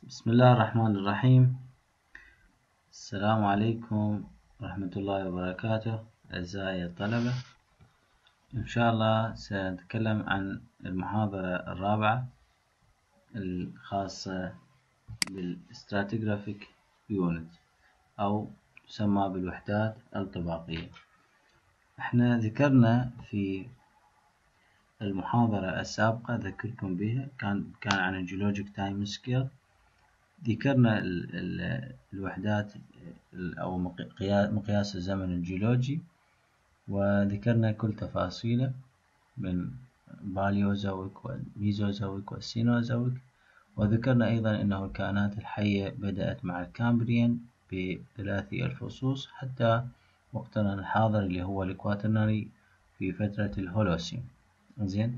بسم الله الرحمن الرحيم. السلام عليكم ورحمة الله وبركاته أعزائي الطلبة. إن شاء الله سنتكلم عن المحاضرة الرابعة الخاصة بالستراتيغرافيك يونت أو تسمى بالوحدات الطباقية. احنا ذكرنا في المحاضرة السابقة أذكركم بها كان عن الجيولوجيك تايم سكيل. ذكرنا الوحدات أو مقياس الزمن الجيولوجي، وذكرنا كل تفاصيله من باليوزويك والميزوزويك والسينوزويك، وذكرنا أيضا أنه الكائنات الحية بدأت مع الكامبريان بثلاثي الفصوص حتى وقتنا الحاضر اللي هو الإكواترنري في فترة الهولوسين. زين.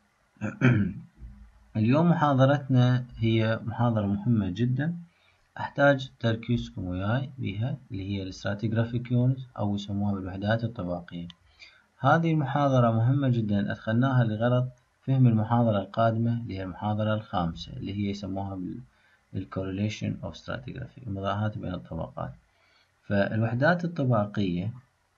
اليوم محاضرتنا هي محاضرة مهمة جدا، أحتاج تركيزكم وياي بها، اللي هي الستراتيغرافيك يونت أو يسموها بالوحدات الطباقية. هذه المحاضرة مهمة جدا أدخلناها لغرض فهم المحاضرة القادمة اللي هي المحاضرة الخامسة اللي هي يسموها بالcorrelation of stratigraphy، المضاهاة بين الطبقات. فالوحدات الطباقية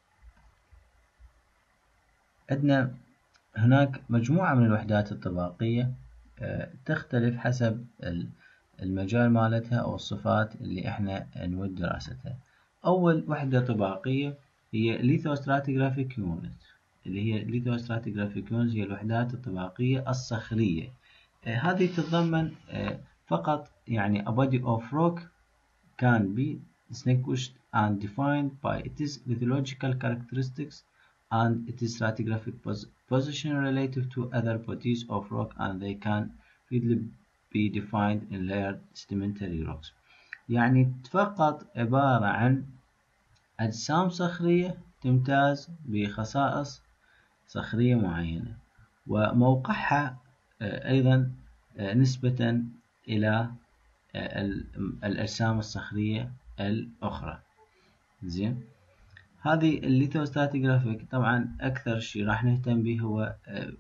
عندنا هناك مجموعة من الوحدات الطباقية تختلف حسب المجال مالتها أو الصفات اللي احنا نود دراستها. أول وحدة طباقية هي lithostratigraphic unit، اللي هي lithostratigraphic unit هي الوحدات الطباقية الصخرية. هذه تتضمن فقط يعني a body of rock can be distinguished and defined by its lithological characteristics and its stratigraphic position relative to other bodies of rock, and they can readily be defined in layered sedimentary rocks. يعني فقط عبارة عن أجسام صخرية تمتاز بخصائص صخرية معينة، وموقعها أيضا نسبة إلى الأجسام الصخرية الأخرى. زين. هذه الليثوستاتيغرافيك طبعا أكثر شيء راح نهتم به هو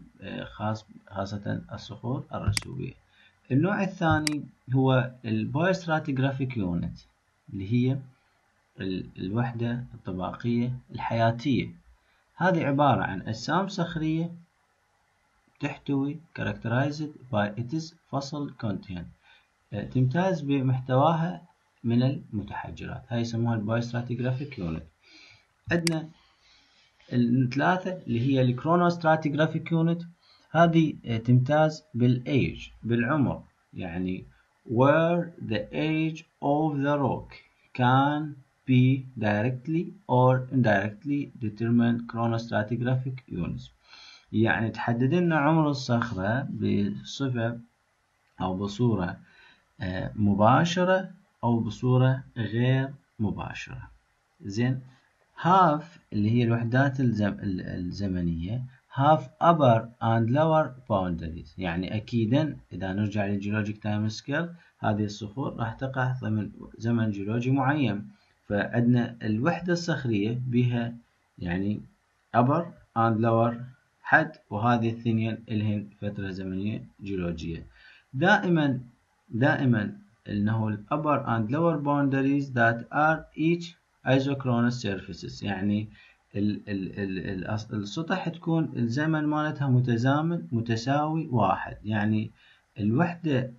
خاصة الصخور الرسوبية. النوع الثاني هو البايوستراتيغرافيك يونت، اللي هي الوحدة الطباقية الحياتية. هذه عبارة عن أجسام صخرية تحتوي characterized by its fossil content، تمتاز بمحتواها من المتحجرات. هاي يسموها البايوستراتيغرافيك يونت. عندنا الثلاثة اللي هي الكرونوستراتيغرافيك يونت، هذه تمتاز بالage بالعمر، يعني where the age of the rock can be directly or indirectly determined chronostratigraphic units. يعني تحدد لنا عمر الصخرة بصفة أو بصورة مباشرة أو بصورة غير مباشرة. زين. هاف اللي هي الوحدات الزمنية have upper and lower boundaries، يعني أكيدا إذا نرجع للجيولوجيك تايم سكيل هذه الصخور راح تقع ضمن زمن جيولوجي معين، فعندنا الوحدة الصخرية بها يعني upper and lower حد، وهذه الثنين لهن فترة زمنية جيولوجية. دائما إنه ال upper and lower boundaries that are each isochronous surfaces، يعني السطح تكون الزمن مالتها متزامن متساوي واحد. يعني الوحدة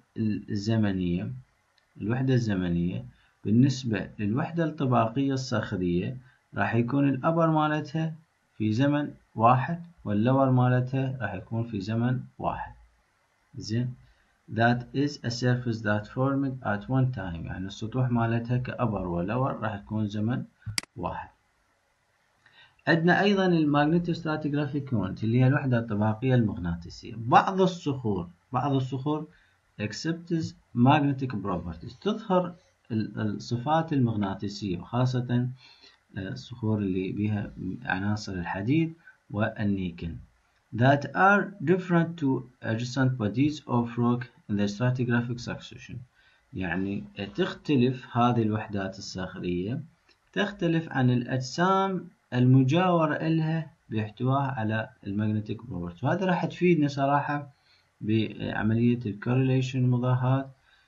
الزمنية بالنسبة للوحدة الطباقية الصخرية راح يكون الأبر مالتها في زمن واحد واللور مالتها راح يكون في زمن واحد. زين. That is a surface that formed at one time، يعني السطوح مالتها كأبر ولور راح تكون زمن واحد. عندنا أيضا الماغنيتوستراتيغرافيك يونت اللي هي الوحدة الطباقية المغناطيسية. بعض الصخور exhibits magnetic properties، تظهر الصفات المغناطيسية، وخاصة الصخور اللي بها عناصر الحديد والنيكل that are different to adjacent bodies of rock in the stratigraphic succession. يعني تختلف هذه الوحدات الصخرية تختلف عن الأجسام المجاورة إلها باحتواها على المagnetic properties، وهذا راح تفيدنا صراحة بعملية الcorrelation المضاهاة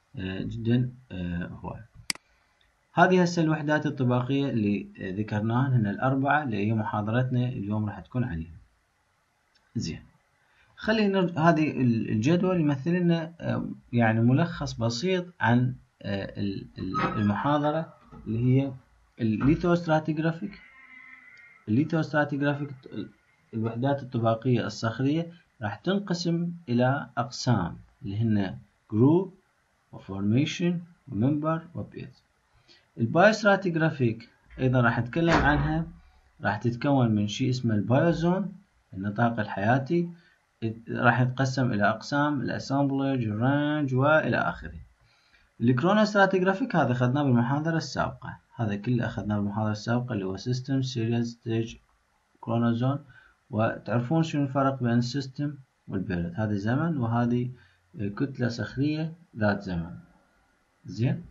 جدا هواية. هذه هسه الوحدات الطباقية اللي ذكرناها هن الأربعة اللي هي محاضرتنا اليوم راح تكون عليها. زين، خلينا هذه الجدول يمثل لنا يعني ملخص بسيط عن المحاضرة اللي هي الليثوستراتيغرافيك. الليثوستراتيغرافيك الوحدات الطباقية الصخرية راح تنقسم إلى أقسام اللي هن جروب وفورميشن وممبر وبيت. البايوستراتيغرافيك أيضا راح نتكلم عنها، راح تتكون من شيء اسمه البايوزون النطاق الحياتي، راح يتقسم إلى أقسام الأسامبلج الرانج وإلى آخره. الكرونوستراتيغرافيك هذا أخذناه بالمحاضرة السابقة، هذا كله أخذناه بالمحاضرة السابقة اللي هو سيستم سيريال ستيج كرونوزون. وتعرفون شنو الفرق بين السيستم والبيريود، هذا زمن وهذه كتلة صخرية ذات زمن. زين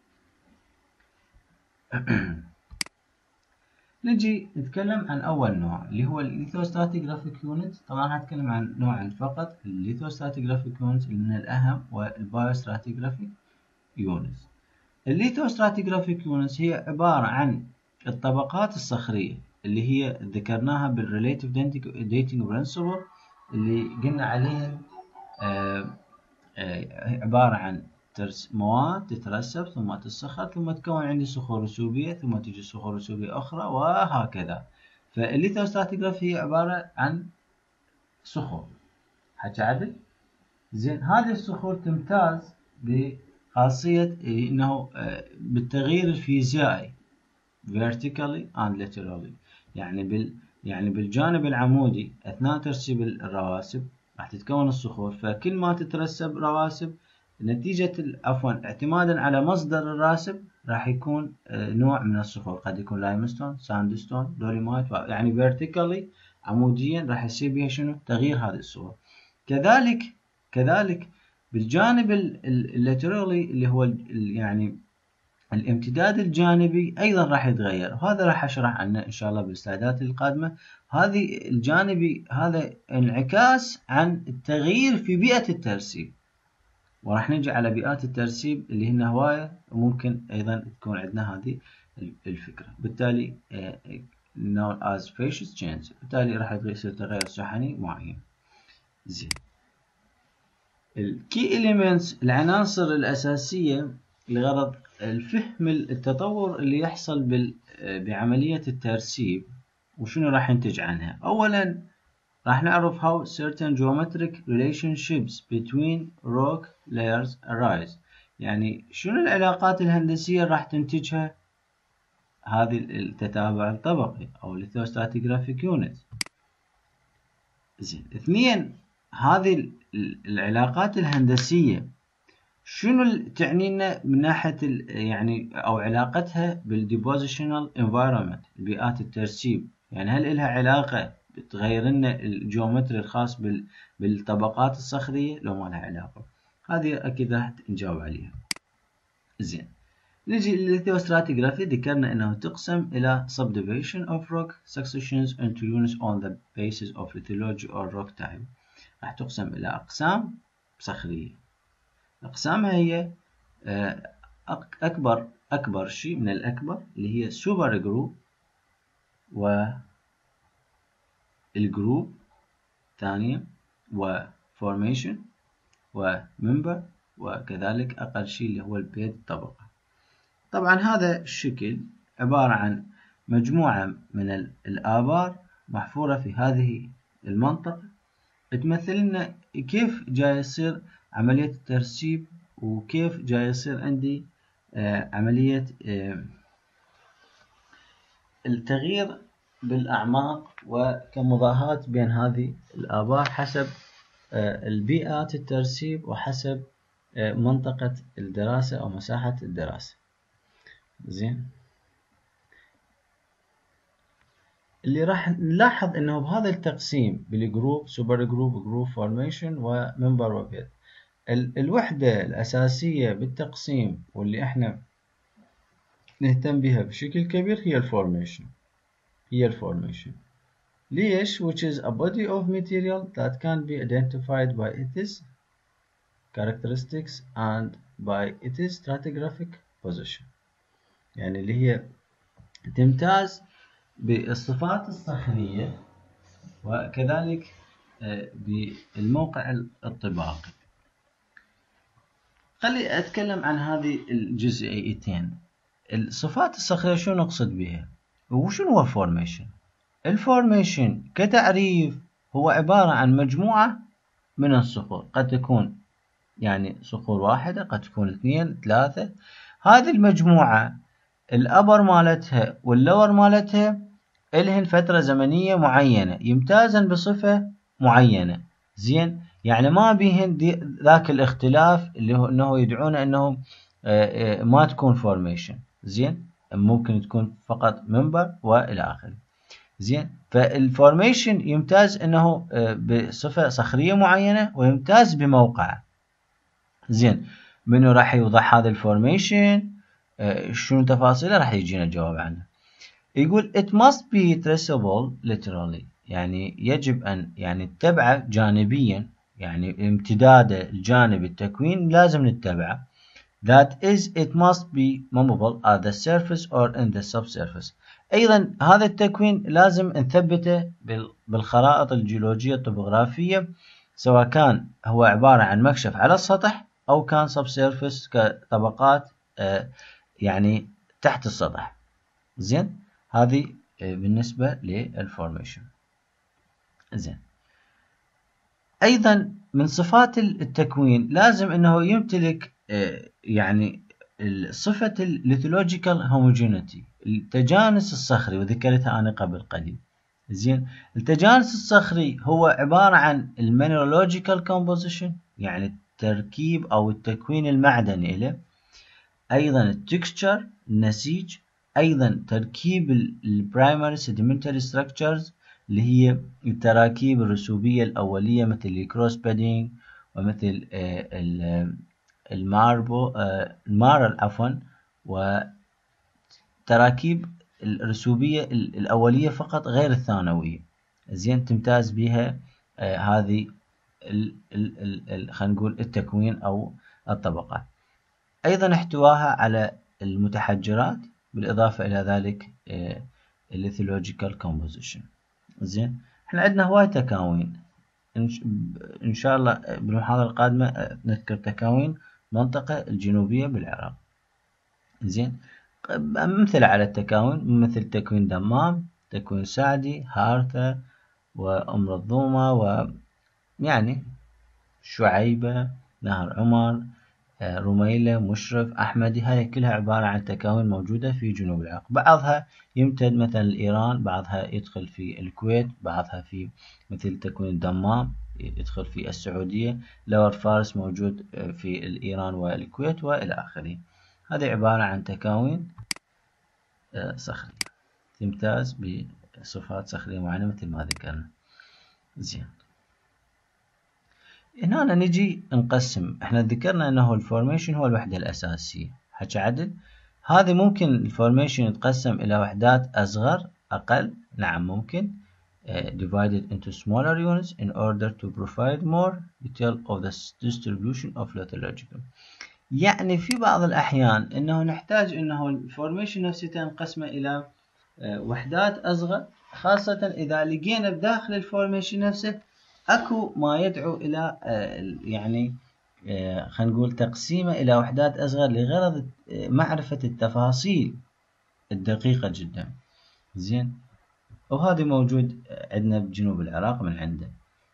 نجي نتكلم عن أول نوع اللي هو الليثوستراتيغرافيك يونت. طبعا هتكلم عن نوعين فقط، الليثوستراتيغرافيك يونت اللي من الأهم والبايوستراتيغرافيك يونت. الليثوستراتيغرافيك يونت هي عبارة عن الطبقات الصخرية اللي هي ذكرناها بالريليتيف ديتنج برنسبل اللي قلنا عليها عبارة عن مواد تترسب ثم تتصخر ثم تكون عندي صخور رسوبية ثم تجي صخور رسوبية أخرى وهكذا. فالليثوستراتيغرافي هي عبارة عن صخور. حكى عدل؟ زين، هذه الصخور تمتاز بخاصية إنه بالتغيير الفيزيائي vertically and laterally، يعني بالجانب العمودي أثناء ترسيب الرواسب راح تتكون الصخور، فكل ما تترسب رواسب نتيجة اعتمادا على مصدر الراسب راح يكون نوع من الصخور، قد يكون لايمستون، ساندستون، دوليمايت، يعني vertically عموديا راح يصير بها شنو؟ تغيير هذه الصخور. كذلك بالجانب اللاترالي اللي هو يعني الامتداد الجانبي أيضا راح يتغير، وهذا راح أشرح عنه إن شاء الله بالسلايدات القادمة. هذه الجانبي هذا انعكاس عن التغيير في بيئة الترسيب، وراح نجي على بيئات الترسيب اللي هن هواية وممكن أيضا تكون عندنا هذه الفكرة. بالتالي known as phase change، بالتالي راح يصير تغير سحني معين. زين، الكي elements العناصر الأساسية لغرض الفهم التطور اللي يحصل بعملية الترسيب وشنو راح ينتج عنها. أولا راح نعرف how certain geometric relationships between rock layers arise، يعني شنو العلاقات الهندسية راح تنتجها هذه التتابع الطبقي أو lithostratigraphic unit. زين، اثنين، هذه العلاقات الهندسية شنو تعني لنا من ناحية يعني أو علاقتها بالديبوزيشنال environment البيئات الترسيب، يعني هل إلها علاقة بتغير لنا الجيومتري الخاص بالطبقات الصخرية لو ما لها علاقة؟ هذه أكيد راح نجاوب عليها. زين، نجي للليثوستراتيغرافي. ذكرنا أنه تقسم إلى subdivision of rock successions into units on the basis of lithology or rock type. راح تقسم إلى أقسام صخرية. أقسامها هي أكبر شيء من الأكبر اللي هي سوبر جروب والجروب ثانيا وفورميشن وممبر، وكذلك أقل شيء اللي هو البيد طبقة. طبعا هذا الشكل عبارة عن مجموعة من الآبار محفورة في هذه المنطقة تمثل لنا كيف جاي يصير عملية الترسيب وكيف جاي يصير عندي عملية التغيير بالأعماق وكمضاهاة بين هذه الآبار حسب البيئات الترسيب وحسب منطقة الدراسة أو مساحة الدراسة. زين، اللي راح نلاحظ انه بهذا التقسيم بالجروب سوبر جروب فورميشن وممبر وبيت، الوحدة الأساسية بالتقسيم واللي احنا نهتم بها بشكل كبير هي الفورميشن. ليش؟ which is a body of material that can be identified by its characteristics and by its stratigraphic position. يعني اللي هي تمتاز بالصفات الصخرية وكذلك بالموقع الطباقي. خلي أتكلم عن هذه الجزئيتين. الصفات الصخرية شو نقصد بها وشنو هو الفورميشن؟ الفورميشن كتعريف هو عبارة عن مجموعة من الصخور، قد تكون يعني صخور واحدة، قد تكون 2 3. هذه المجموعة الأبر مالتها واللور مالتها إلهن فترة زمنية معينة، يمتازن بصفة معينة. زين، يعني ما بيهن ذاك الاختلاف اللي هو انه يدعون انهم ما تكون فورميشن. زين، ممكن تكون فقط منبر والى اخره. زين، فالفورميشن يمتاز انه بصفة صخرية معينة ويمتاز بموقعه. زين، منو راح يوضح هذا الفورميشن؟ شنو تفاصيله؟ راح يجينا الجواب عنه. يقول it must be traceable laterally، يعني يجب أن يعني نتبعه جانبيا، يعني امتداده الجانب التكوين لازم نتبعه. that is it must be movable at the surface or in the subsurface. أيضا هذا التكوين لازم نثبته بالخرائط الجيولوجية الطبوغرافية، سواء كان هو عبارة عن مكشف على السطح أو كان subsurface كطبقات يعني تحت السطح. زين، هذه بالنسبة للفورميشن. زين، أيضا من صفات التكوين لازم أنه يمتلك يعني صفة الليثولوجيكال هوموجينيتي، التجانس الصخري، وذكرتها أنا قبل قليل. زين، التجانس الصخري هو عبارة عن المينرالوجيكال كومبوزيشن، يعني التركيب أو التكوين المعدني له. أيضا التكستشر، النسيج. أيضا تركيب البرايمري سيديمنتري ستراكشرز اللي هي التراكيب الرسوبية الأولية مثل الكروس بادينج ومثل المارل عفوا، وتراكيب الرسوبية الأولية فقط غير الثانوية. زين، تمتاز بها هذه خلينا نقول التكوين أو الطبقات. أيضا احتواها على المتحجرات، بالإضافة إلى ذلك الليثولوجيكال كومبوزيشن. زين، احنا عندنا هواي تكاوين، إن شاء الله بالمحاضرة القادمة نذكر تكاوين المنطقة الجنوبية بالعراق. زين، أمثلة على التكاوين مثل تكوين دمام، تكوين سعدي، هارثة، وأم رضومة، ويعني شعيبة، نهر عمر، رميلة، مشرف، أحمدي. هاي كلها عبارة عن تكاوين موجودة في جنوب العراق. بعضها يمتد مثلا لإيران، بعضها يدخل في الكويت، بعضها في مثل تكوين دمام يدخل في السعودية، لور فارس موجود في إيران والكويت وإلى آخره. هذه عبارة عن تكاوين صخرية تمتاز بصفات صخرية معينة مثل ما ذكرنا. زين، هنا نجي نقسم. احنا ذكرنا انه الفورميشن هو الوحدة الاساسية، حكى عدل. هذه ممكن الفورميشن يتقسم الى وحدات اصغر اقل، نعم ممكن، divided into smaller units in order to provide more detail of the distribution of lithological. يعني في بعض الاحيان انه نحتاج انه الفورميشن نفسه نقسمه الى وحدات اصغر، خاصة اذا لقينا بداخل الفورميشن نفسه اكو ما يدعو الى يعني خلينا نقول تقسيمه الى وحدات اصغر لغرض معرفة التفاصيل الدقيقة جدا. زين، وهذا موجود عندنا بجنوب العراق من عنده.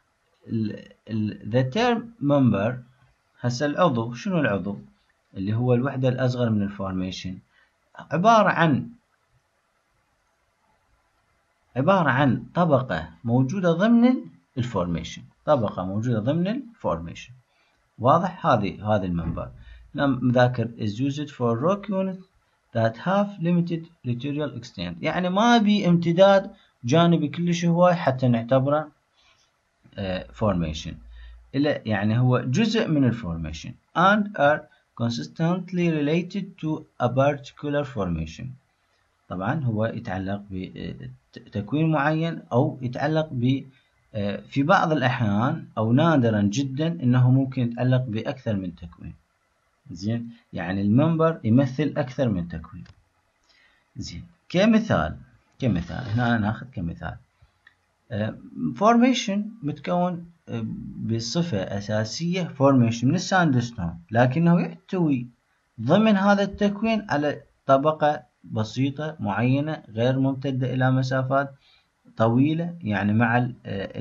the term member، هسه العضو، شنو العضو اللي هو الوحدة الاصغر من الفورميشن؟ عبارة عن طبقة موجودة ضمن الفورميشن، طبقة موجودة ضمن الفورميشن. واضح؟ هذا المنبر مذاكر is used for rock units that have limited littoral extent، يعني ما بي امتداد جانبي كلش هواي حتى نعتبره formation، يعني هو جزء من الفورميشن and are consistently related to a particular formation. طبعا هو يتعلق بتكوين معين أو يتعلق في بعض الأحيان أو نادرا جدا أنه ممكن يتعلق بأكثر من تكوين. زين، يعني الممبر يمثل أكثر من تكوين. زين، كمثال هنا ناخذ كمثال فورميشن متكون بصفة أساسية فورميشن من الساندستون، لكنه يحتوي ضمن هذا التكوين على طبقة بسيطة معينة غير ممتدة إلى مسافات طويلة، يعني مع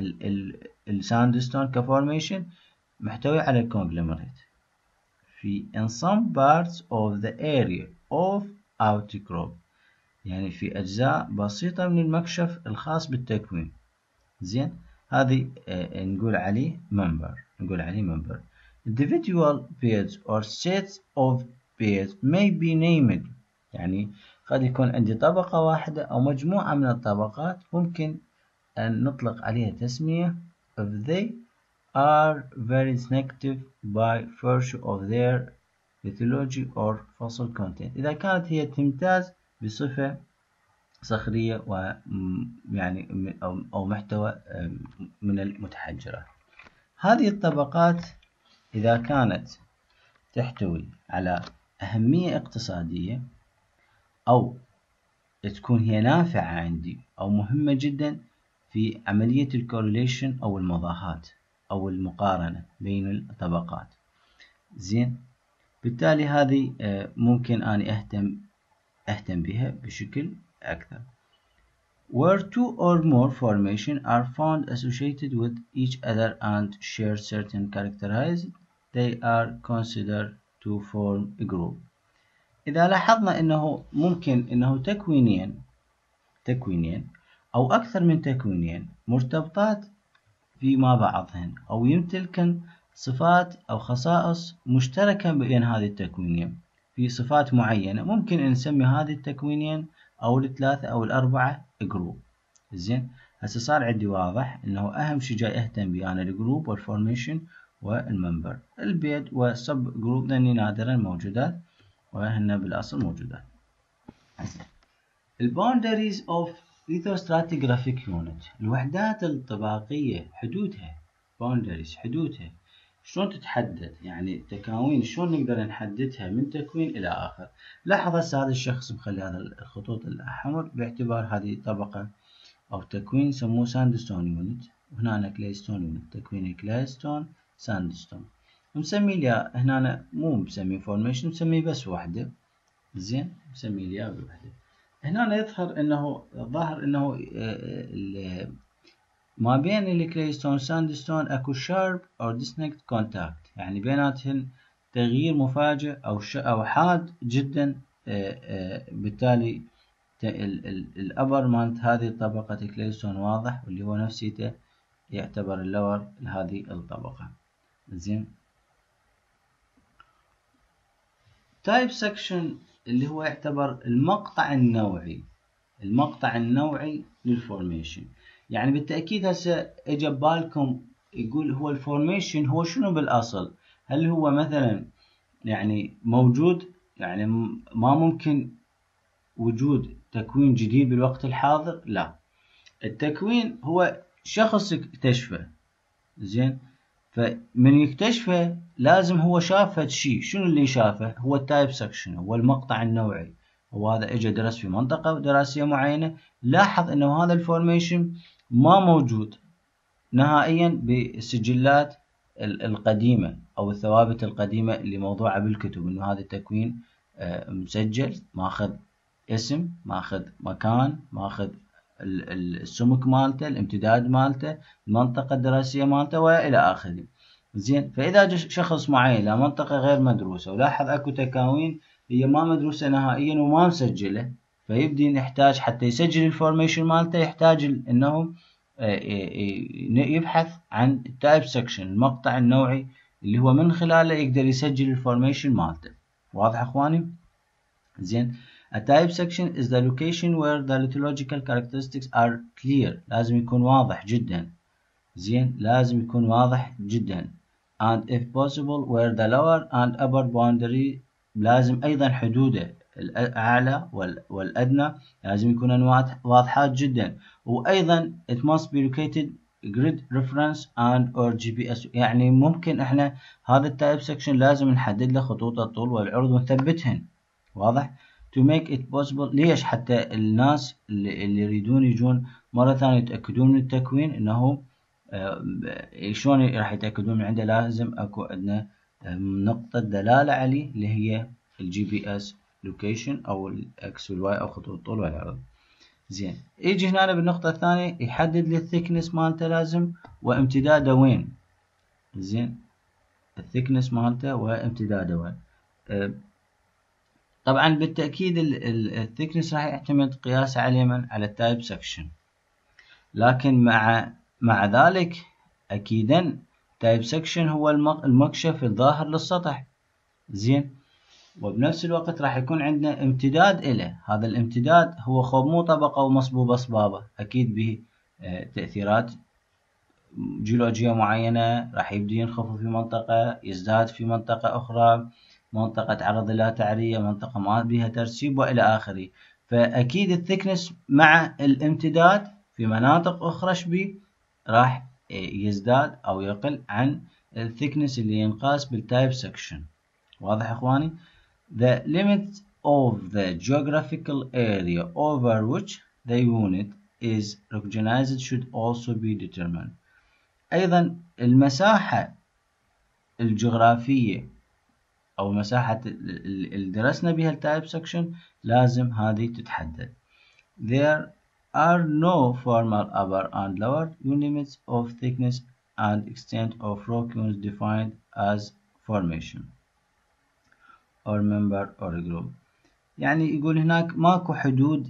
الساندستون كفورميشن محتوي على الكونغلوميريت في in some parts of the area of outcrop، يعني في أجزاء بسيطة من المكشف الخاص بالتكوين. زين، هذه نقول عليه member. Individual pairs or sets of pairs may be named، يعني قد يكون عندي طبقة واحدة أو مجموعة من الطبقات ممكن أن نطلق عليها تسمية if they are very distinctive by virtue of their lithology or fossil content، إذا كانت هي تمتاز بصفة صخرية ويعني أو محتوى من المتحجرات. هذه الطبقات إذا كانت تحتوي على أهمية اقتصادية أو تكون هي نافعة عندي أو مهمة جدا في عملية الكورليشن أو المضاهاة أو المقارنة بين الطبقات. زين، بالتالي هذه ممكن أني أهتم بها بشكل أكثر. Where two or more formations are found associated with each other and share certain characteristics, they are considered to form a group. إذا لاحظنا أنه ممكن أنه تكوينين أو أكثر من تكوينين مرتبطات فيما بعضهن أو يمتلكن صفات أو خصائص مشتركة بين هذه التكوينين في صفات معينة، ممكن أن نسمي هذه التكوينين أو الثلاثة أو الأربعة جروب. زين، هسه صار عندي واضح أنه أهم شيء جاي أهتم بيه أنا الجروب والفورميشن والممبر. البيد والسب جروب ذني نادرا موجودات وهن بالأصل موجودات. الباوندريز اوف lithostratigraphic unit، الوحدات الطباقية حدودها، باوندريز حدودها شلون تتحدد، يعني تكاوين شلون نقدر نحددها من تكوين إلى آخر. لاحظ هسه هذا الشخص مخلي هذا الخطوط الأحمر باعتبار هذه طبقة أو تكوين سموه ساندستون يونت، وهنا كليستون يونت، تكوين كليستون ساندستون. مسمي لي هنا مو مسمي فورميشن، مسمي بس وحدة. زين، مسمي لي بوحدة. هنا يظهر انه ما بين الكليستون ساندستون اكو شارب او ديسنكت كونتاكت، يعني بيناتهن تغيير مفاجئ او حاد جدا. بالتالي الابر مالت هذه الطبقة الكليستون واضح، واللي هو نفسيته يعتبر اللور لهذه الطبقة. زين، تايب سكشن اللي هو يعتبر المقطع النوعي للفورميشن. يعني بالتأكيد هسه اجى ببالكم يقول هو الفورميشن هو شنو بالأصل؟ هل هو مثلا يعني موجود، يعني ما ممكن وجود تكوين جديد بالوقت الحاضر؟ لا، التكوين هو شخص اكتشفه. زين، فمن يكتشفه لازم هو شاف هاد الشيء. شنو اللي شافه؟ هو التايب سكشن، هو المقطع النوعي. وهذا اجى درس في منطقة دراسية معينة، لاحظ انه هذا الفورميشن ما موجود نهائيا بالسجلات القديمة او الثوابت القديمة اللي موضوعة بالكتب، انه هذا التكوين مسجل، ماخذ اسم، ماخذ مكان، ماخذ السمك مالته، الامتداد مالته، المنطقة الدراسية مالته والى اخره. زين، فاذا جاء شخص معين لمنطقة غير مدروسة ولاحظ اكو تكاوين هي ما مدروسة نهائيا وما مسجلة، فيبدي نحتاج حتى يسجل الفورميشن مالته يحتاج انه يبحث عن التايب سكشن، المقطع النوعي اللي هو من خلاله يقدر يسجل الفورميشن مالته. واضح اخواني؟ زين، a type section is the location where the lithological characteristics are clear، لازم يكون واضح جدا. زين، لازم يكون واضح جدا. and if possible where the lower and upper boundary، لازم ايضا حدوده الاعلى والادنى لازم يكونون واضحات جدا. وايضا it must be located grid reference and or GPS. يعني ممكن احنا هذا التايب سكشن لازم نحدد له خطوط الطول والعرض ونثبتهن. واضح؟ to make it possible. ليش؟ حتى الناس اللي يريدون يجون مرة ثانية يتأكدون من التكوين انه شلون راح يتأكدون من عنده؟ لازم اكو عندنا نقطة دلالة عليه اللي هي الجي بي اس لوكيشن او الاكس والواي او خطوط الطول والعرض. زين، يجي هنا بالنقطة الثانية يحدد لي الثيكنس مالته لازم وامتداده وين. زين، الثيكنس مالته وامتداده وين. طبعا بالتأكيد الثيكنس راح يعتمد قياسه على من؟ على التايب سكشن، لكن مع ذلك أكيدا تايب سكشن هو المكشف الظاهر للسطح. زين، وبنفس الوقت راح يكون عندنا امتداد إله. هذا الامتداد هو خب مو طبقة ومصبوبة صبابة، أكيد به تأثيرات جيولوجية معينة، راح يبدأ ينخفض في منطقة يزداد في منطقة أخرى، منطقة تعرض لها تعرية، منطقة ما بها ترسيب وإلى آخره. فأكيد الثيكنس مع الامتداد في مناطق أخرى شبيه راح يزداد أو يقل عن الثيكنس اللي ينقاس بالتايب سكشن. واضح إخواني؟ The limit of the geographical area over which the unit is recognized should also be determined. أيضا المساحة الجغرافية أو مساحة اللي درسنا بها التايب سكشن لازم هذه تتحدد. There are no formal upper and lower limits of thickness and extent of rock units defined as formation or member or group. يعني يقول هناك ماكو حدود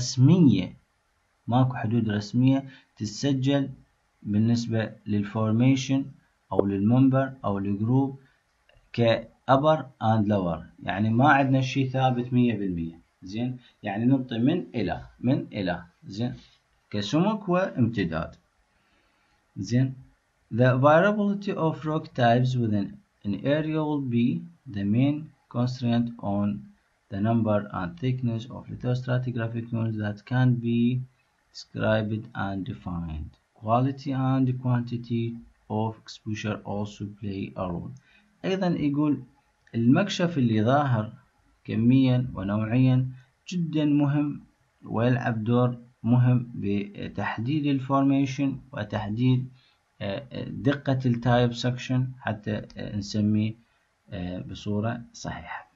رسمية تسجل بالنسبة للفورميشن أو للممبر أو للجروب كأبر and lower. يعني ما عندنا شيء ثابت 100%. زين، يعني ننطي من إلى زين كسمك وامتداد. زين، the variability of rock types within an area will be the main constraint on the number and thickness of lithostratigraphic units that can be described and defined. Quality and quantity of exposure also play a role. أيضا يقول المكشف اللي ظاهر كميا ونوعيا جدا مهم ويلعب دور مهم بتحديد الفورميشن وتحديد دقة التايب سكشن حتى نسميه بصورة صحيحة.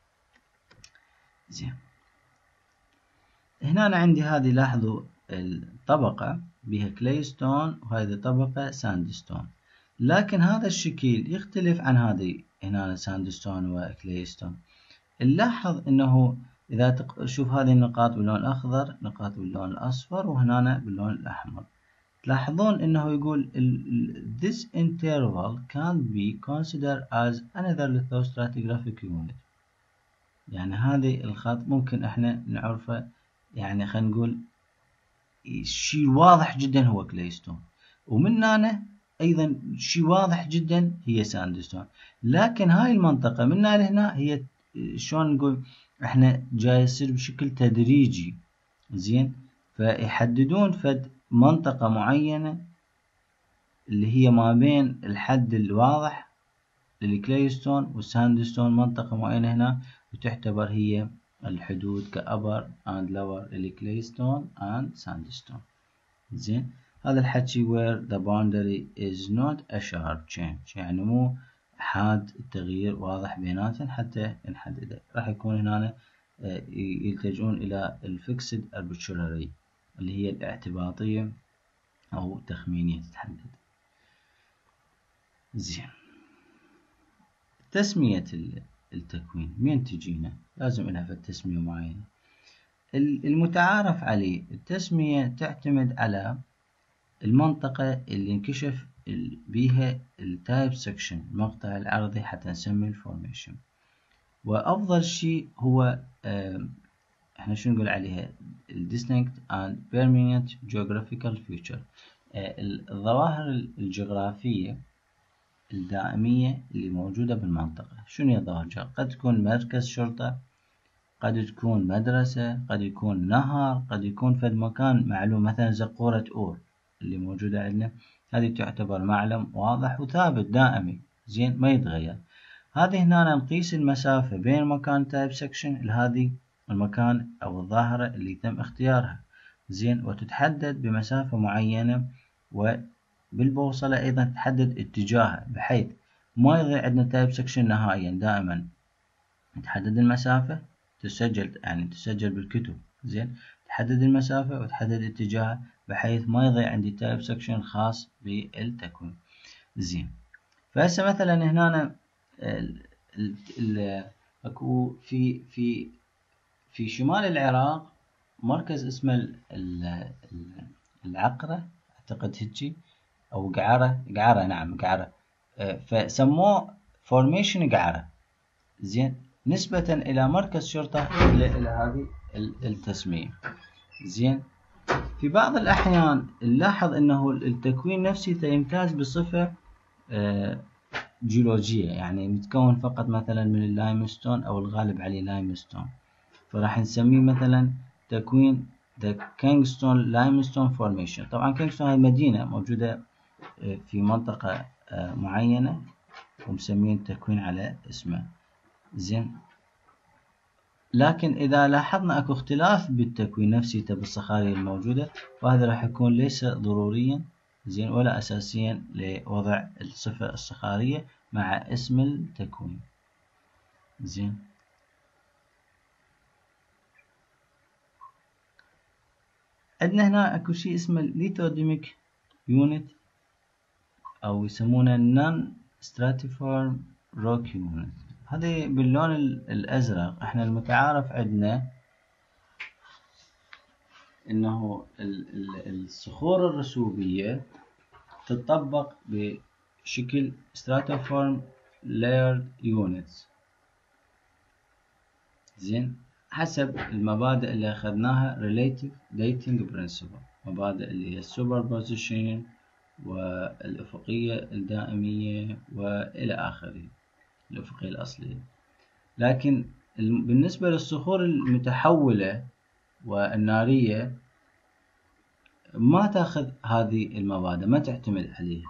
زين، هنا أنا عندي هذه لاحظوا الطبقة بها كليستون وهذه طبقة ساندستون، لكن هذا الشكل يختلف عن هذه هنا ساندستون وكليستون. نلاحظ انه اذا تشوف هذه النقاط باللون الاخضر، نقاط باللون الاصفر، وهنا باللون الاحمر، تلاحظون انه يقول this interval can be considered as another lithostratigraphic unit. يعني هذه الخط ممكن احنا نعرفه، يعني خلينا نقول شيء واضح جدا هو كليستون، ومن هنا ايضا شيء واضح جدا هي ساندستون. لكن هاي المنطقة من هنا لهنا هي شلون نقول احنا جاي يصير بشكل تدريجي. زين، فيحددون فد منطقة معينة اللي هي ما بين الحد الواضح للكليستون والساندستون، منطقة معينة هنا وتعتبر هي الحدود كأبر and lower للكليستون and sandstone. زين، هذا الحكي where the boundary is not a sharp change، يعني مو حاد التغيير واضح بيناتهم حتى نحدده. راح يكون هنا يلتجون إلى الفيكسد arbitrary اللي هي الاعتباطية أو تخمينية تتحدد. زين، تسمية التكوين مين تجينا؟ لازم لها في تسمية معينة. المتعارف عليه التسمية تعتمد على المنطقة اللي انكشف بيها التايب سكشن، المقطع العرضي، حتى نسمي الفورميشن. وأفضل شيء هو احنا شو نقول عليها distinct and permanent geographical feature، الظواهر الجغرافية الدائمية اللي موجودة بالمنطقة. شنو هي الظواهر؟ قد تكون مركز شرطة، قد تكون مدرسة، قد يكون نهر، قد يكون في مكان معلوم، مثلا زقورة أور اللي موجودة عندنا، هذه تعتبر معلم واضح وثابت دائمي، زين، ما يتغير. هذه هنا نقيس المسافة بين مكان تايب سكشن لهذه المكان أو الظاهرة اللي تم اختيارها، زين، وتتحدد بمسافة معينة، وبالبوصلة أيضا تحدد اتجاهها بحيث ما يضيع عندنا تايب سكشن نهائيا. دائما تحدد المسافة، تسجل بالكتب، زين، تحدد المسافة وتحدد اتجاهها بحيث ما يضيع عندي تايب سكشن خاص بالتكوين، زين. فهسه مثلا هنا اكو في شمال العراق مركز اسمه العقرة، اعتقد هيجي، او قعرة، نعم قعرة، فسموه فورميشن قعرة، زين، نسبة الى مركز شرطة الى هذه التسمية، زين. في بعض الاحيان نلاحظ انه التكوين نفسه يمتاز بصفة جيولوجية، يعني متكون فقط مثلا من اللايمستون او الغالب عليه لايمستون، فراح نسميه مثلا تكوين The Kingston Limestone Formation. طبعا كينغستون هاي مدينة موجودة في منطقة معينة ومسمين التكوين على اسمه، زين. لكن إذا لاحظنا أكو اختلاف بالتكوين نفسه بالصخاري الموجودة، فهذا راح يكون ليس ضروريا، زين، ولا أساسيا لوضع الصفة الصخارية مع اسم التكوين، زين. عندنا هنا اكو شيء اسمه ليثوديميك يونت، او يسمونه نون ستراتيفورم روك يونت. هذه باللون الازرق. احنا المتعارف عندنا انه الصخور الرسوبية تطبق بشكل stratiform layered units، زين، حسب المبادئ اللي اخذناها relative dating principle، مبادئ اللي هي superposition والافقية الدائمية والى اخره، الافقية الاصلية. لكن بالنسبة للصخور المتحولة والنارية ما تاخذ هذه المبادئ، ما تعتمد عليها،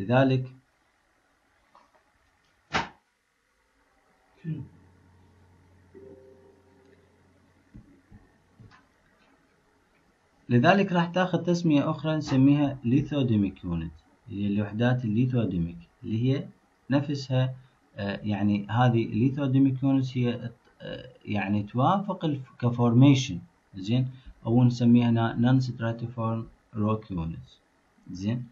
لذلك راح تاخذ تسمية أخرى نسميها ليثوديميك يونت، هي الوحدات الليثوديميك اللي هي نفسها، يعني هذه الليثوديميك يونت هي يعني توافق كفورميشن، زين، أو نسميها نون ستراتيفورم روك يونت، زين.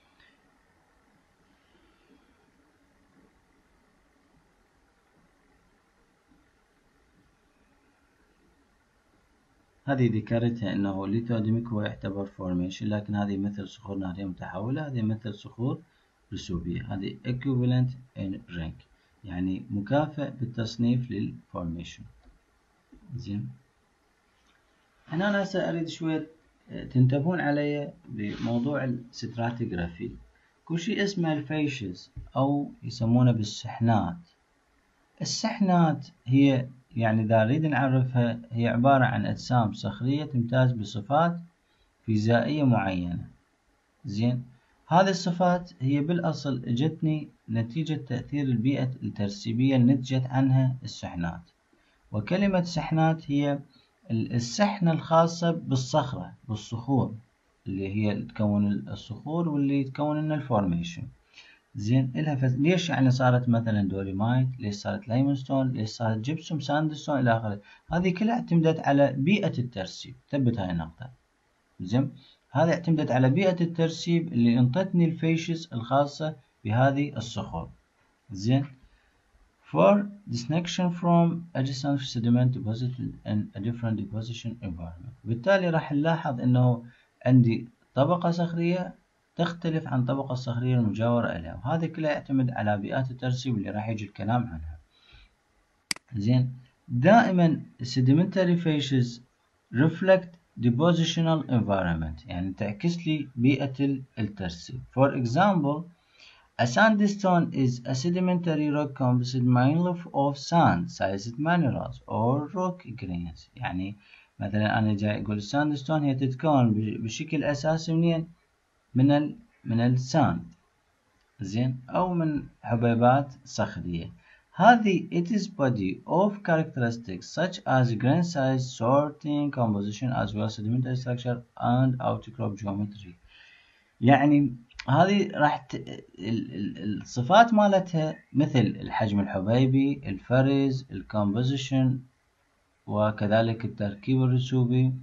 هذه ذكرتها انه ليثوديميك هو يعتبر فورميشن، لكن هذه مثل صخور نارية متحولة، هذه مثل صخور رسوبية، هذه equivalent in rank، يعني مكافئ بالتصنيف للفورميشن، زين. هنا هسه اريد شوية تنتبهون علي بموضوع الستراتيغرافي. كل شيء اسمه الفيشز او يسمونه بالسحنات. السحنات هي، يعني إذا نريد نعرفها، هي عبارة عن أجسام صخرية تمتاز بصفات فيزيائية معينة، زين. هذه الصفات هي بالأصل اجتني نتيجة تأثير البيئة الترسيبية اللي نتجت عنها السحنات. وكلمة سحنات هي السحنة الخاصة بالصخرة، بالصخور اللي هي تكون الصخور واللي تكون لنا الفورميشن، زين. ليش يعني صارت مثلا دوليمايت، ليش صارت لايمستون، ليش صارت جبسوم ساندستون الى اخره. هذه كلها اعتمدت على بيئة الترسيب. ثبت هاي النقطة، زين. هذه اعتمدت على بيئة الترسيب اللي انطتني الفيشز الخاصة بهذه الصخور، زين. For disconnection from adjacent sediment deposited in a different deposition environment. بالتالي راح نلاحظ انه عندي طبقة صخرية تختلف عن طبقة الصخرية المجاورة إليها، وهذا كله يعتمد على بيئات الترسيب اللي راح يجي الكلام عنها، زين. دائما sedimentary facies reflect depositional environment، يعني تعكس لي بيئة الترسيب. For example, a sandstone is a sedimentary rock composite mainly of sand-sized minerals or rock grains. يعني مثلا أنا جاي أقول الساندستون هي تتكون بشكل أساسي منين؟ من الساند زين أو من حبيبات صخرية. هذه it is body of characteristics such as grain size, sorting, composition as well as sedimentary structure and outcrop geometry. يعني هذه راح الصفات مالتها مثل الحجم الحبيبي، الفرز، الكومبوزيشن، وكذلك التركيب الرسوبي.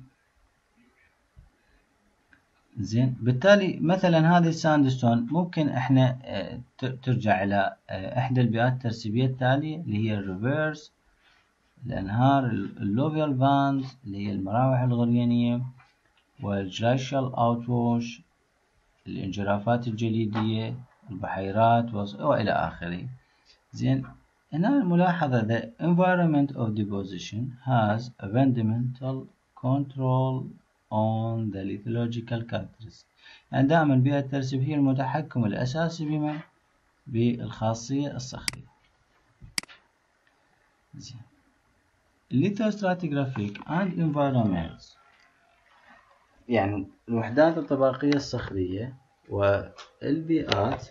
زين بالتالي مثلا هذه الساندستون ممكن احنا ترجع الى احدى البيئات الترسيبية التالية اللي هي الريفيرس، الانهار، اللوفيال باند اللي هي المراوح الغريانية، والجلايشال اوتوش الانجرافات الجليدية، البحيرات والى اخره. زين هنا الملاحظة the environment of deposition has a fundamental control on the lithological characteristics. يعني دائما بيئة الترسيب هي المتحكم الأساسي بما بالخاصية الصخرية. زين lithostratigraphic and environments يعني الوحدات الطبقية الصخرية والبيئات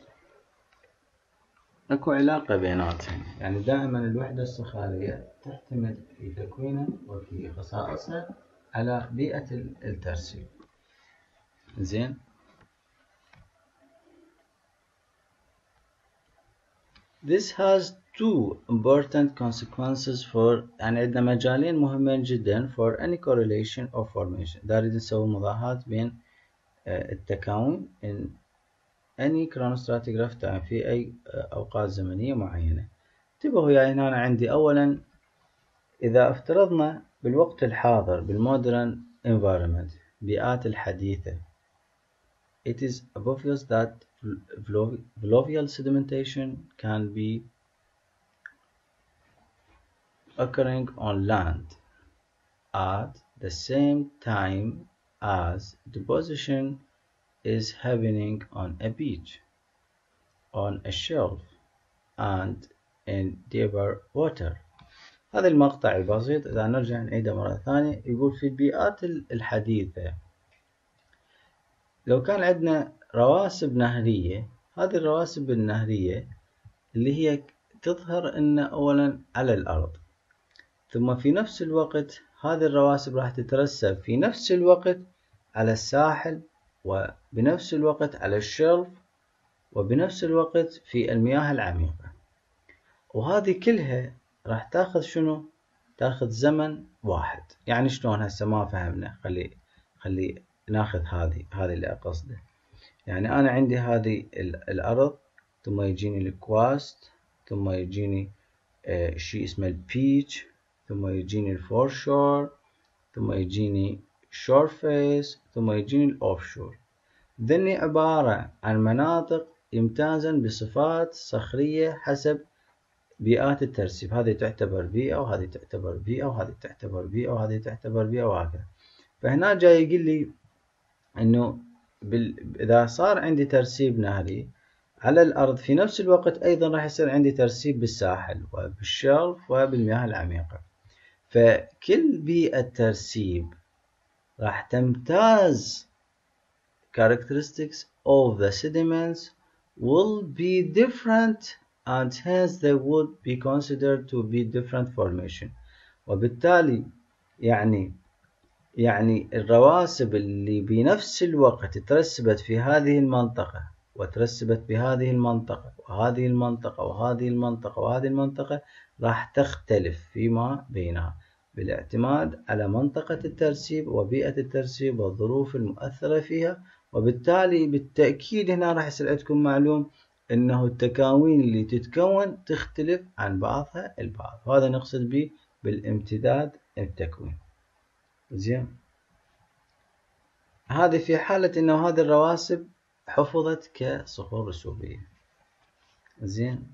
اكو علاقة بيناتهم. يعني دائما الوحدة الصخرية تعتمد في تكوينها وفي خصائصها على بيئة الترسيب. زين This has two important consequences for يعني عندنا مجالين مهمين جدا for any correlation of formation. دارين نسوي مضاهاة بين التكون in any chronostratigraph time في أي أوقات زمنية معينة. انتبهوا يا هنا أنا عندي أولا إذا افترضنا بالوقت الحاضر بالمودرن environment بيئات الحديثة it is obvious that fluvial sedimentation can be occurring on land at the same time as deposition is happening on a beach, on a shelf and in deeper water. هذا المقطع البسيط إذا نرجع نعيده مرة ثانية يقول في البيئات الحديثة لو كان عندنا رواسب نهرية، هذه الرواسب النهرية اللي هي تظهر إن أولا على الأرض، ثم في نفس الوقت هذه الرواسب راح تترسب في نفس الوقت على الساحل، وبنفس الوقت على الشلف، وبنفس الوقت في المياه العميقة. وهذه كلها راح تاخذ شنو؟ تاخذ زمن واحد. يعني شلون هسه ما فهمنا؟ خلي ناخذ هذه اللي أقصده. يعني أنا عندي هذه الأرض، ثم يجيني الكواست، ثم يجيني شيء اسمه البيتش، ثم يجيني الفورشور، ثم يجيني شور فيس، ثم يجيني الأوفشور. ذني عبارة عن مناطق يمتازن بصفات صخرية حسب بيئات الترسيب. هذه تعتبر بيئة، وهذه تعتبر بيئة، وهذه تعتبر بيئة، وهذه تعتبر بيئة، وهكذا. فهنا جاي يقول لي انه اذا صار عندي ترسيب نهري على الارض في نفس الوقت ايضا راح يصير عندي ترسيب بالساحل وبالشلف وبالمياه العميقة. فكل بيئة ترسيب راح تمتاز characteristics of the sediments will be different and hence they would be considered to be different formation. وبالتالي يعني الرواسب اللي بنفس الوقت ترسبت في هذه المنطقة وترسبت بهذه المنطقة وهذه المنطقة وهذه المنطقة وهذه المنطقة راح تختلف فيما بينها بالاعتماد على منطقة الترسيب وبيئة الترسيب والظروف المؤثرة فيها. وبالتالي بالتأكيد هنا راح يصير عندكم معلوم انه التكاوين اللي تتكون تختلف عن بعضها البعض، وهذا نقصد به بالامتداد التكوين. زين هذه في حالة انه هذه الرواسب حفظت كصخور رسوبية. زين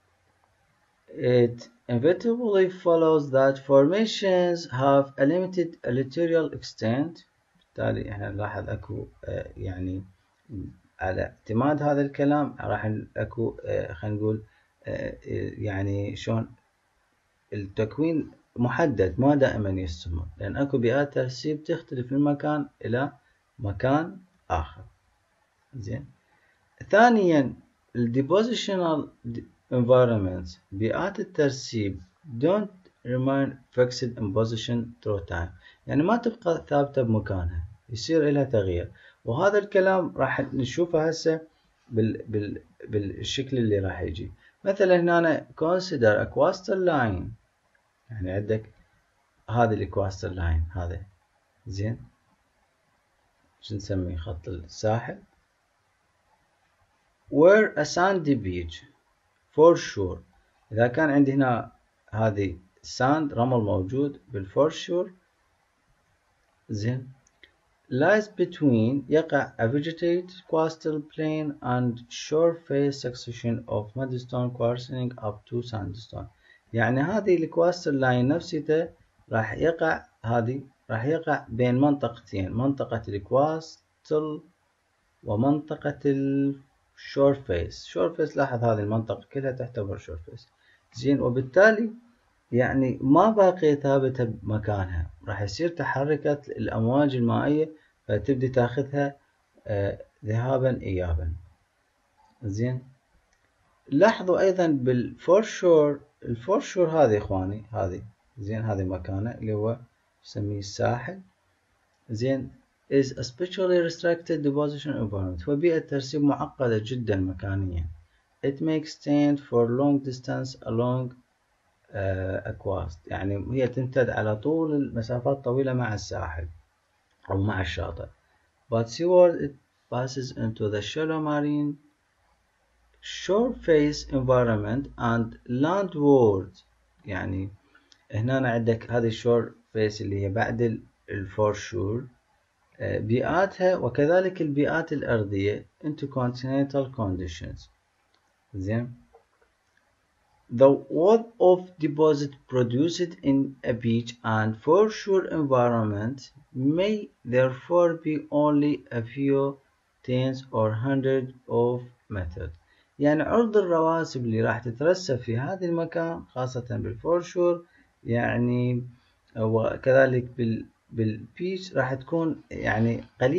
It inevitably follows that formations have a limited littoral extent. بالتالي احنا نلاحظ اكو يعني على اعتماد هذا الكلام راح اكو خلينا نقول يعني شلون التكوين محدد ما دائما يستمر، لان اكو بيئات ترسيب تختلف من مكان الى مكان آخر. زين. ثانيا الديبوزيشنال environments بيئات الترسيب don't remain fixed in position through time، يعني ما تبقى ثابتة بمكانها، يصير لها تغيير. وهذا الكلام راح نشوفه هسه بالشكل اللي راح يجي. مثلا هنا consider a coastal line، يعني عندك هذا الكواستر لاين هذا، زين، شو نسميه، خط الساحل. where a sandy beach for sure، إذا كان عندي هنا هذه sand رمل موجود بالفور شور، زين، lies between يقع a vegetated coastal plain and shore face section of mudstone coarsening up to sandstone. يعني هذه الكواستر لاين نفسيته راح يقع، هذه راح يقع بين منطقتين، منطقة الكواستل ومنطقة الشور فيس. شور فيس، لاحظ هذه المنطقة كلها تعتبر شور فيس، زين. وبالتالي يعني ما باقية ثابتة بمكانها، راح يصير تحركت الأمواج المائية فتبدي تاخذها ذهابا إيابا، زين. لاحظوا أيضا بالفور شور، الفور شور هذه إخواني هذه، زين، هذه مكانه اللي هو نسميه الساحل، زين، is a specially restricted deposition environment، هو بيئة ترسيب معقدة جدا مكانيا. it makes stand for long distance along a coast، يعني هي تمتد على طول المسافات طويلة مع الساحل أو مع الشاطئ. but seaward it passes into the shallow marine shore face environment and landward. يعني هنا عندك هذه الشور فيس اللي هي بعد الفور شور، بيئاتها وكذلك البيئات الأرضية into continental conditions، زين. The wall of deposit produced in a beach and foreshore environment may therefore be only a few tens or hundreds of meters. يعني عرض الرواسب اللي راح تترسب في هذا المكان خاصة بالفورشور، يعني وكذلك بالبيتش راح تكون يعني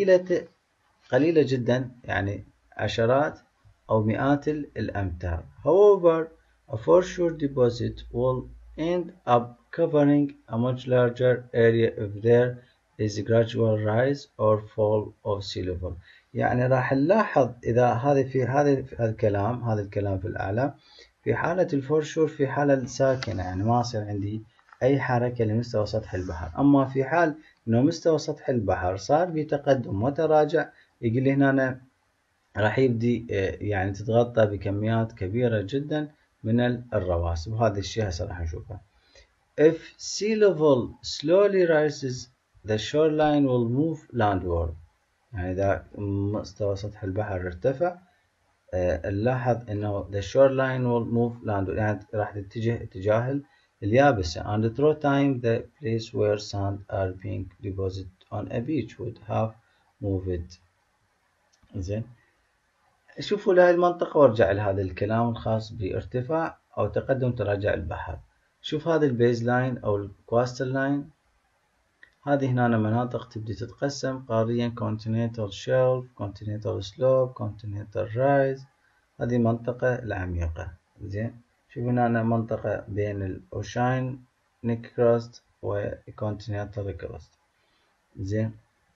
قليلة جدا، يعني عشرات أو مئات الأمتار. However, a foreshore deposit will end up covering a much larger area if there is a gradual rise or fall of sea level. يعني راح نلاحظ إذا هذا الكلام في الأعلى في حالة الفورشور، في حالة ساكنة، يعني ما يصير عندي أي حركة لمستوى سطح البحر. أما في حال إنه مستوى سطح البحر صار بتقدم وتراجع، يقول لي هنا راح يبدي يعني تتغطى بكميات كبيرة جدا من الرواسب، وهذا الشيء هسه راح نشوفه. If sea level slowly rises, the shoreline will move landward. يعني إذا مستوى سطح البحر ارتفع، نلاحظ إنه the shoreline will move landward، يعني راح تتجه اتجاه اليابسة. And through time, the place where sand are being deposited on a beach would have moved. زين، شوفوا لهذه المنطقة وارجع لهذا الكلام الخاص بارتفاع أو تقدم تراجع البحر. شوف هذا البيز لاين أو الكواستر لاين، هذه هنا مناطق تبدي تتقسم قاريا continental shelf، continental slope، continental rise، هذه منطقة العميقة، زين. شوف هنا منطقة بين الأوشاينيك كراست وكونتيننتال كراست، زين.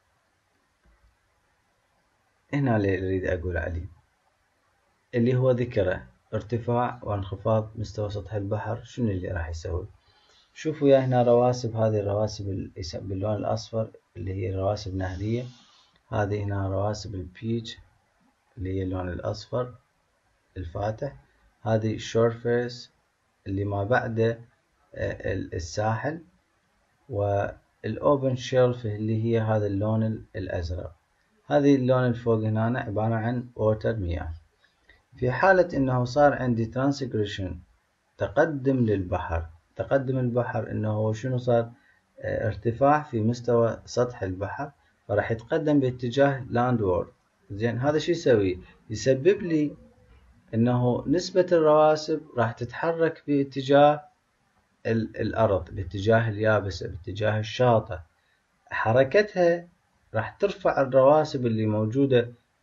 هنا اللي أريد أقول عليه اللي هو ذكره ارتفاع وانخفاض مستوى سطح البحر، شنو اللي راح يسوي؟ شوفوا يا هنا رواسب، هذه الرواسب باللون الأصفر اللي هي رواسب نهرية، هذه هنا رواسب البيتش اللي هي اللون الأصفر الفاتح، هذه الشور فيس اللي ما بعده الساحل، والأوبن شيلف اللي هي هذا اللون الأزرق. هذه اللون الفوق هنا عبارة عن ووتر، مياه. في حالة انه صار عندي ترانسجريشن، تقدم للبحر، تقدم البحر انه هو شنو صار؟ ارتفاع في مستوى سطح البحر، فراح يتقدم باتجاه لاندورد، زين. هذا شو يسوي؟ يسبب لي انه نسبة الرواسب راح تتحرك باتجاه الارض، باتجاه اليابسة، باتجاه الشاطئ. حركتها راح ترفع الرواسب اللي موجودة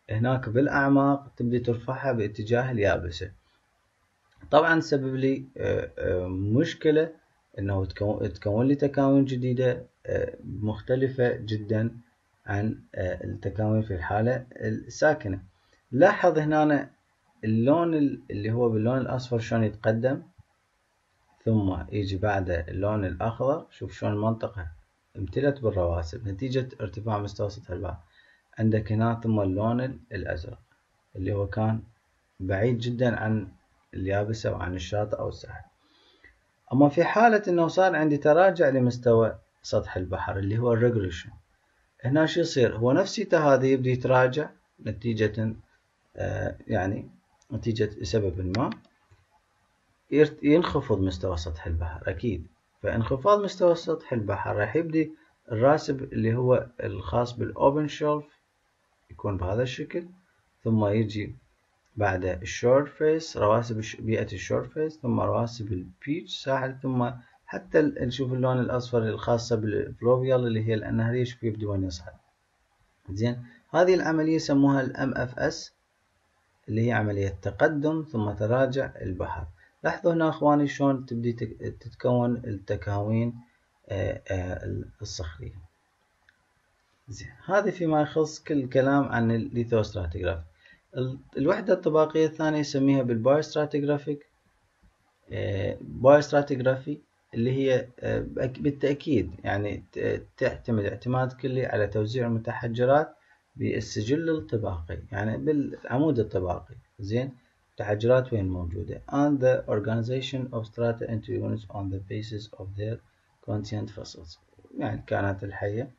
هناك بالأعماق تبدي ترفعها باتجاه اليابسة. طبعا تسبب لي مشكلة انه تكون لي تكاون جديدة مختلفة جدا عن التكاون في الحالة الساكنة. لاحظ هنا اللون اللي هو باللون الأصفر شلون يتقدم، ثم يجي بعده اللون الأخضر. شوف شلون المنطقة امتلت بالرواسب نتيجة ارتفاع مستوى سطح البحر. عندك هنا ثم اللون الأزرق اللي هو كان بعيد جدا عن اليابسة وعن الشاطئ أو الساحل. أما في حالة أنه صار عندي تراجع لمستوى سطح البحر اللي هو الريجريشن، هنا شو يصير؟ هو نفسيته هذا يبدي يتراجع نتيجة يعني نتيجة سبب ما ينخفض مستوى سطح البحر أكيد. فانخفاض مستوى سطح البحر راح يبدي الراسب اللي هو الخاص بالأوبن شيلف يكون بهذا الشكل، ثم يجي بعد الشور فيس رواسب بيئة الشور فيس، ثم رواسب البيتش ساحل، ثم حتى نشوف اللون الأصفر الخاصة بالفلوفيال اللي هي النهرية شوف يبدي وين يصعد. زين، هذه العملية يسموها MFS اللي هي عملية تقدم ثم تراجع البحر. لاحظوا هنا اخواني شلون تبدي تتكون التكاوين الصخرية. زين، هذه فيما يخص كل كلام عن الليثوستراتيغراف. الوحدة الطباقية الثانية يسميها بالبايوستراتيغرافيك بايوستراتيغرافي، اللي هي بالتأكيد يعني تعتمد اعتماد كلي على توزيع المتحجرات بالسجل الطباقي، يعني بالعمود الطباقي. زين، التحجرات وين موجودة and the organization of strata into units on the basis of their content fossils، يعني الكائنات الحية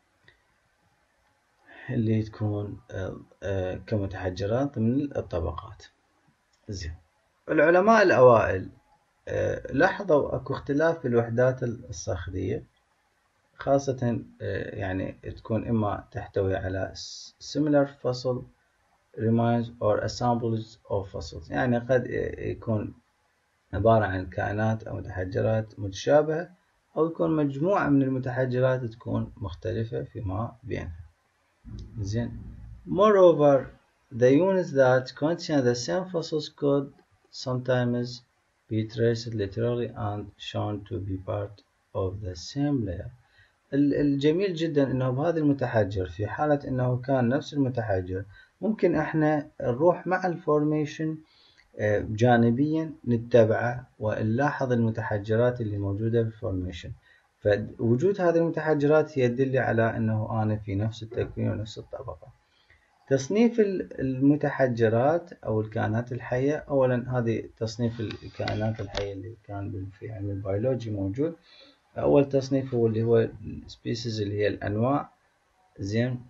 اللي تكون كمتحجرات ضمن الطبقات. زين، العلماء الأوائل لاحظوا اكو اختلاف في الوحدات الصخرية، خاصة يعني تكون إما تحتوي على similar fossil remains or assemblies of fossils، يعني قد يكون عبارة عن كائنات أو متحجرات متشابهة، أو يكون مجموعة من المتحجرات تكون مختلفة فيما بينها. زين، moreover the units that contain the same fossils could sometimes be traced literally and shown to be part of the same layer. الجميل جدا انه بهذا المتحجر في حالة انه كان نفس المتحجر ممكن احنا نروح مع الفورميشن جانبيا نتبعه ونلاحظ المتحجرات اللي موجودة بالفورميشن. فوجود هذه المتحجرات هي تدل على انه انا في نفس التكوين ونفس الطبقة. تصنيف المتحجرات او الكائنات الحية، اولا هذه تصنيف الكائنات الحية اللي كان في علم البيولوجي موجود. اول تصنيف هو اللي هو السبيسيز اللي هي الانواع. زين،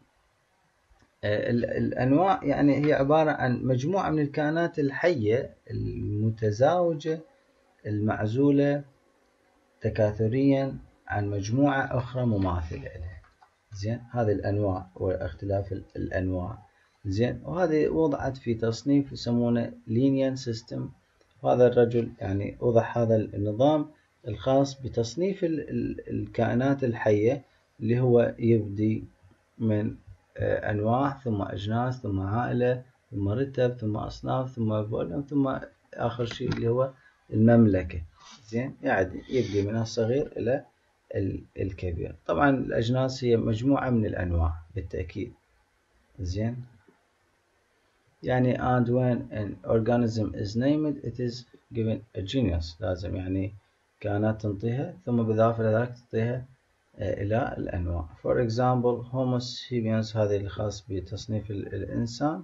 الانواع يعني هي عبارة عن مجموعة من الكائنات الحية المتزاوجة المعزولة تكاثريا عن مجموعة اخرى مماثلة لها. زين، هذه الانواع واختلاف الانواع. زين، وهذه وضعت في تصنيف يسمونه لينيان سيستم. وهذا الرجل يعني وضع هذا النظام الخاص بتصنيف الكائنات الحية اللي هو يبدي من أنواع ثم أجناس ثم عائلة ثم رتب ثم أصناف ثم فوليوم ثم آخر شيء اللي هو المملكة. زين، يعني يبدي من الصغير إلى الكبير. طبعا الأجناس هي مجموعة من الأنواع بالتأكيد. زين، يعني and when an organism is named it is given a genus. لازم يعني كائنات تنطيها ثم بالإضافة إلى ذلك تنطيها إلى الأنواع. For example Homo sapiens هذا الخاص بتصنيف الإنسان.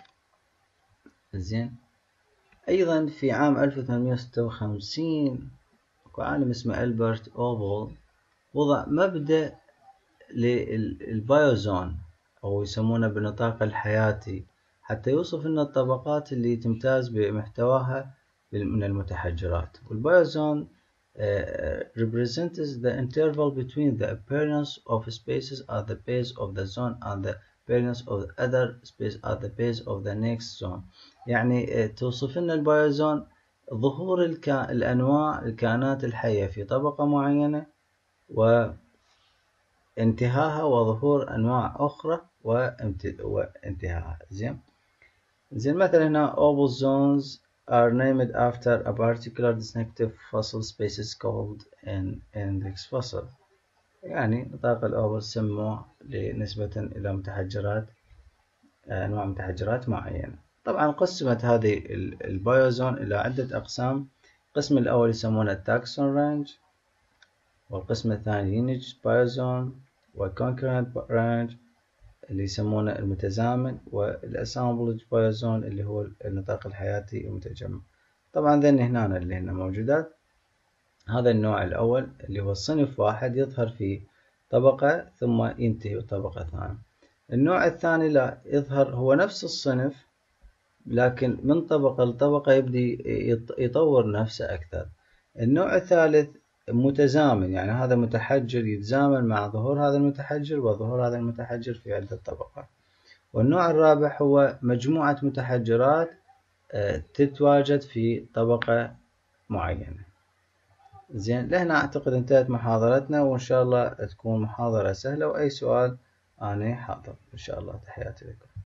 زين، أيضا في عام 1856 عالم اسمه ألبرت أوبل وضع مبدأ للبايوزون أو يسمونه بالنطاق الحياتي، حتى يوصف لنا الطبقات اللي تمتاز بمحتواها من المتحجرات. والبايوزون represents the interval between the appearance of species at the base of the zone and the appearance of other species at the base of the next zone. يعني توصف لنا البايوزون ظهور الأنواع الكائنات الحية في طبقة معينة، و انتهاها وظهور أنواع أخرى وانتهاها. زين مثلا هنا opal zones are named after a particular distinctive fossil species called an index fossil. يعني نطاق الأوبل سموه نسبة إلى متحجرات أنواع متحجرات معينة. طبعا قسمت هذه البايوزون إلى عدة أقسام. القسم الأول يسمونه التاكسون رانج، والقسم الثاني يونيج بايوزون، والكونكرنت رانج اللي يسمونه المتزامن، والاسامبلج بايوزون اللي هو النطاق الحياتي المتجمع. طبعا ذن هنا اللي هنا موجودات. هذا النوع الأول اللي هو الصنف واحد يظهر في طبقة ثم ينتهي بطبقة ثانية. النوع الثاني لا، يظهر هو نفس الصنف لكن من طبقة لطبقة يبدي يطور نفسه أكثر. النوع الثالث متزامن، يعني هذا متحجر يتزامن مع ظهور هذا المتحجر وظهور هذا المتحجر في عدة طبقات. والنوع الرابع هو مجموعة متحجرات تتواجد في طبقة معينة. زين، لهنا أعتقد انتهت محاضرتنا، وإن شاء الله تكون محاضرة سهلة، وأي سؤال أنا حاضر إن شاء الله. تحياتي لكم.